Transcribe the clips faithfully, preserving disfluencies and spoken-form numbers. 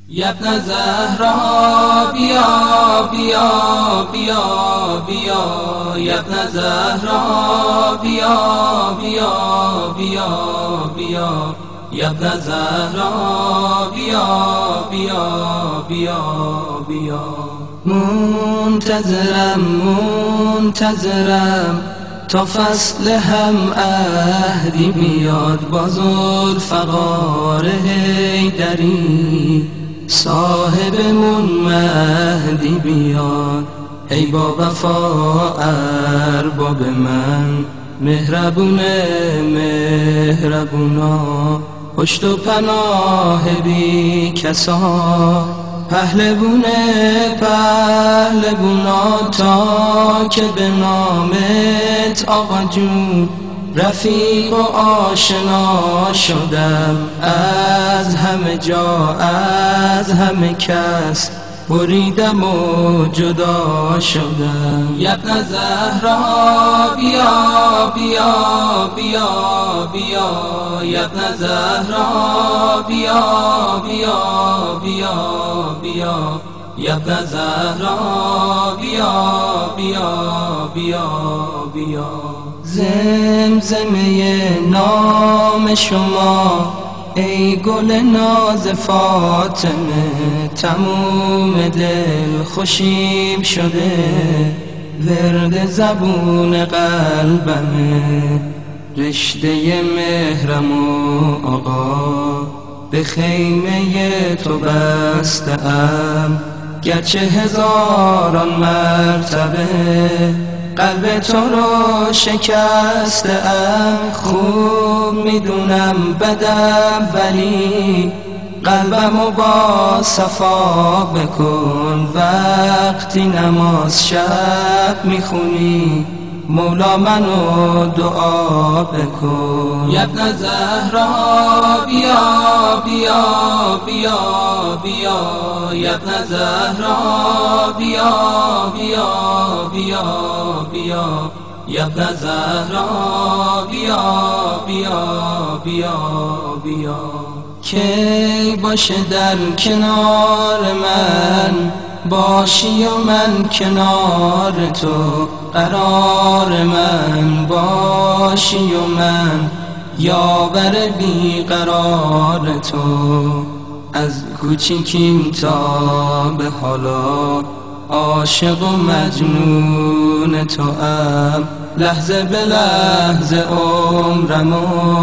یا ابن زهرا بیا بیا بیا بیا یا ابن زهرا بیا بیا بیا بیا یا ابن زهرا بیا بیا بیا بیا منتظرم منتظرم تا فصل هم عهدی بیاد با ذوالفقار حیدری صاحبمون مهدی بیاد. ای با وفا ارباب من مهربونه مهربونا پشت و پناه بی کسا پهلوونه پهلوونا تا که به نامت آقا جون رفیق و آشنا شدم. از همه جا از همه کس بریدم و جدا شدم. یا ابن زهرا بیا بیا بیا بیا یا ابن زهرا بیا بیا بیا بیا یا ابن زهرا بیا بیا بیا بیا زمزمه نام شما ای گل ناز فاطمه تموم دل خوشیم شده ورد زبون قلبمه رشته مهرم و آقا به خیمه تو بسته‌ام گرچه هزاران مرتبه قلب تو رو شکسته‌ام. خوب میدونم بدم ولی قلبمو با صفا بکن. وقتی نماز شب میخونی مولا منو دعا بکن. یا ابن زهرا بیا بیا بیا بیا یا ابن زهرا بیا بیا بیا بیا یا ابن زهرا بیا بیا بیا بیا کی باشه در کنار من باشی و من کنار تو قرار من باشی و من یاور بی قرار تو. از کوچیکیم تا به حالا عاشق و مجنون تو ام لحظه به لحظه عمرمو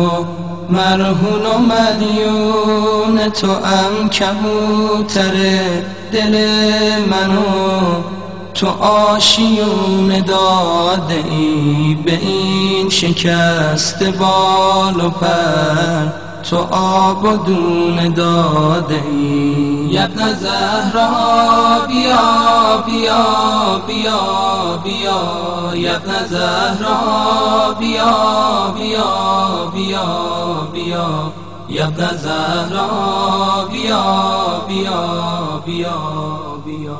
مرهون و مدیون تو ام. کبوتر دل منو تو آشیون داده ای به این شکست بال و پر تو آب و دون داده ای. یا ابن زهرا بیا بیا بیا بیا یا ابن زهرا بیا بیا بیا بیا یا ابن زهرا بیا بیا بیا بیا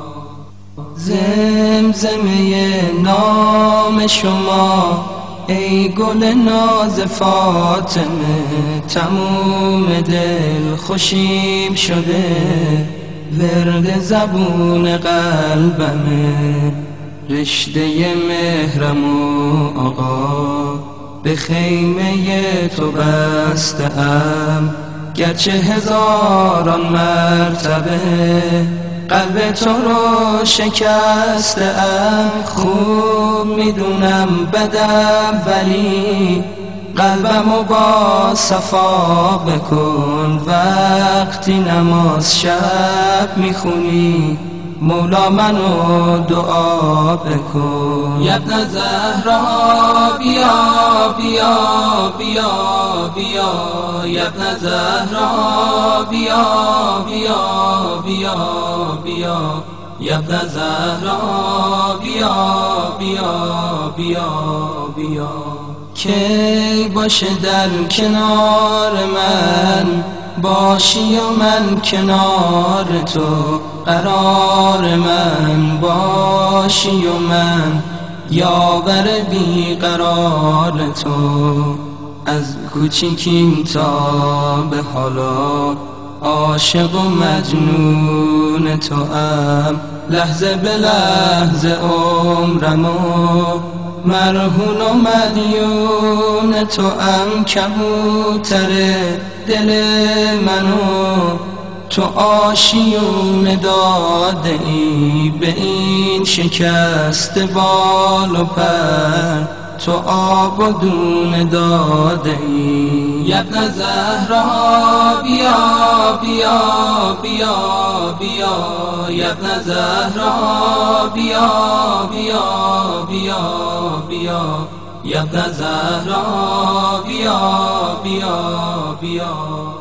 زمزمه نام شما ای گل ناز فاطمه تموم دل خوشیم شده ورد زبون قلبمه رشته مهرم و آقا به خیمه تو بسته‌ام گرچه هزاران مرتبه قلب تو رو شکسته‌ام. خوب میدونم بدم ولی قلبمو با صفا بکن. وقتی نماز شب میخونی مولا منو دعا بکن. یا ابن زهرا بیا بیا بیا بیا یا ابن زهرا بیا بیا بیا بیا یا ابن زهرا بیا بیا بیا بیا کی باشه در کنار من باشی و من کنار تو قرار من باشی و من یاور بی قرار تو. از کوچیکیم تا به حالا عاشق و مجنون تو ام، لحظه به لحظه عمرمو مرهون و مدیون تو ام. کبوتر دل منو تو آشیون داده ای، به این شکست بال و پر تو آب و دون داده ای. ابن زهرا بیا بیا بیا بیا، ابن زهرا بیا بیا بیا بیا، ابن زهرا بیا بیا بیا.